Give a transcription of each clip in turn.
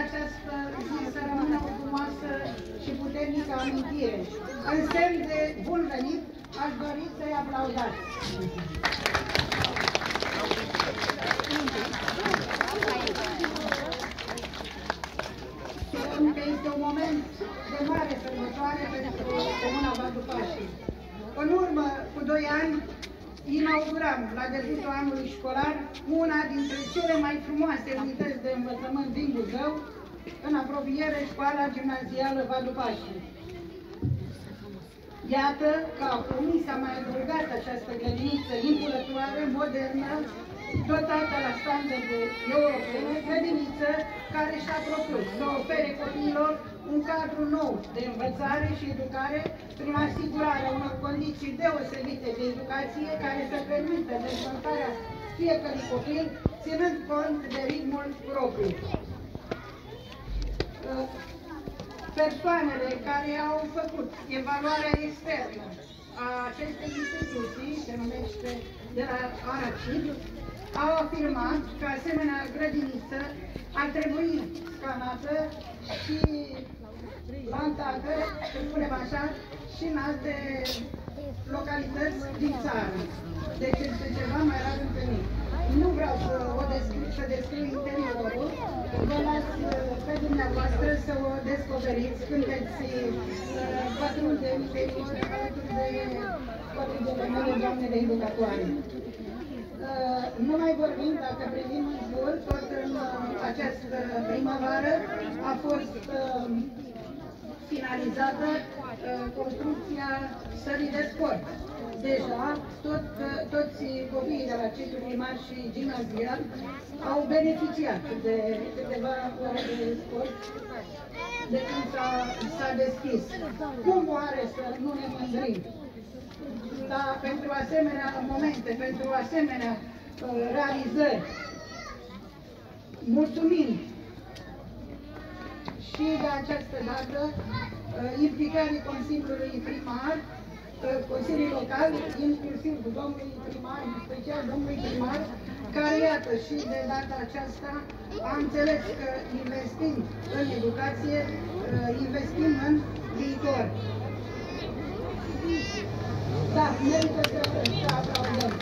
această zi să rămână o frumoasă și puternică amintire. În semn de bun venit, aș dori să-i aplaudați. Că este un moment de mare sărbătoare pentru Comuna Valdul Pașii. În urmă cu 2 ani, inauguram la debutul anului școlar una dintre cele mai frumoase unități de învățământ din Buzău, în apropiere Școala Gimnazială Valdul Pașii. Iată că acum s-a mai adăugat această grădiniță impulătoare, modernă, dotată la standarde europene, grădiniță care și-a propus să ofere copiilor un cadru nou de învățare și educare prin asigurarea unor condiții deosebite de educație care să permită dezvoltarea fiecărui copil, ținând cont de ritmul propriu. Persoanele care au făcut evaluarea externă a acestei instituții, se numește de la ARACID, au afirmat că asemenea grădiniță ar trebui scanată și plantată, să spunem așa, și în alte localități din țară. Deci este ceva mai rar întâlnit. Nu vreau să descriu interiorul, vă las pe dumneavoastră să o descoperiți când veți pătrunde în interior alături de colegele mele, doamnele educatoare. Nu mai vorbim, dacă privim în jur, tot în această primăvară a fost finalizată construcția sălii de sport. Deja, toți copiii de la ciclu primar și gimnazial au beneficiat de câteva ore de sport de când s-a deschis. Cum oare să nu ne mândrim? Dar pentru asemenea momente, pentru asemenea realizări, mulțumim și de această dată implicării Consiliului Primar, Consiliul Local, inclusiv domnului primar, în special domnului primar, care, iată, și de data aceasta a înțeles că investind în educație, investim în viitor. Da, merită să aplaudăm.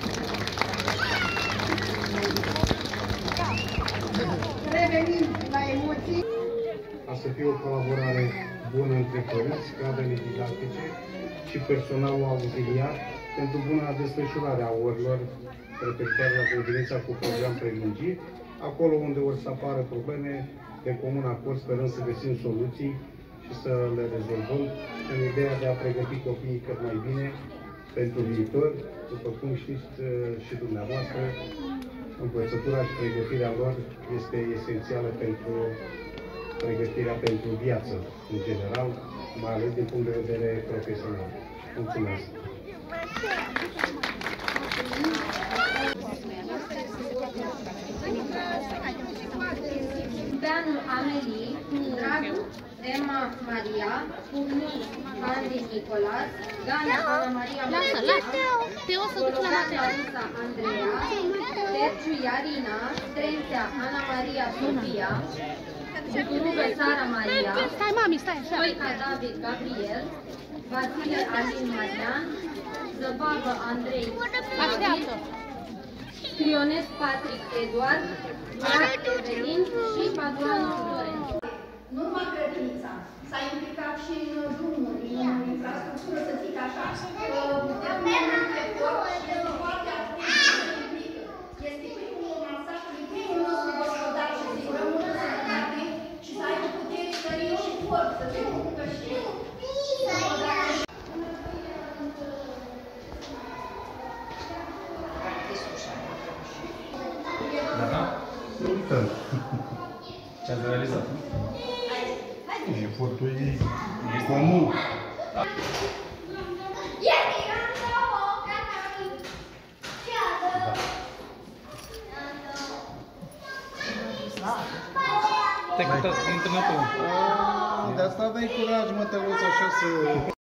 Revenim la emoții. A să fie o colaborare bună între părinți, cadrele didactice și personalul auxiliar pentru buna desfășurare a orilor referitoare la grădinița cu program prelungit. Acolo unde vor să apară probleme, de comun acord sperăm să găsim soluții și să le rezolvăm în ideea de a pregăti copiii cât mai bine pentru viitor. După cum știți și dumneavoastră, învățătura și pregătirea lor este esențială pentru pregătirea pentru viață, în general, mai ales din punct de vedere profesional. Mulțumesc! Beanu Amelie, Dragu Emma Maria, Pugnu Andy Nicolas, Gana Ana Maria Larisa Andreea, Terciu Iarina, Trențea Ana Maria Sofia, Bucurubă Sara Maria, Stoica David Gabriel, Vasile Alin Marian, Zăbavă Andrei David, Crionesc Patrick Eduard, Vlad Evelin și Paduanu Floren. Nu numai grădinița, s-a implicat și în drumuri, în infrastructură, să zic așa, este primul masajului, primul nostru gospodar și asigurăm o sănătate și să aibă putere, stărie și forță de muncă și Da? Nu uităm. Ce ați realizat? Efortul e comun. Te-ai conectat internetul? De asta dai curaj, mă, te uiți așa să...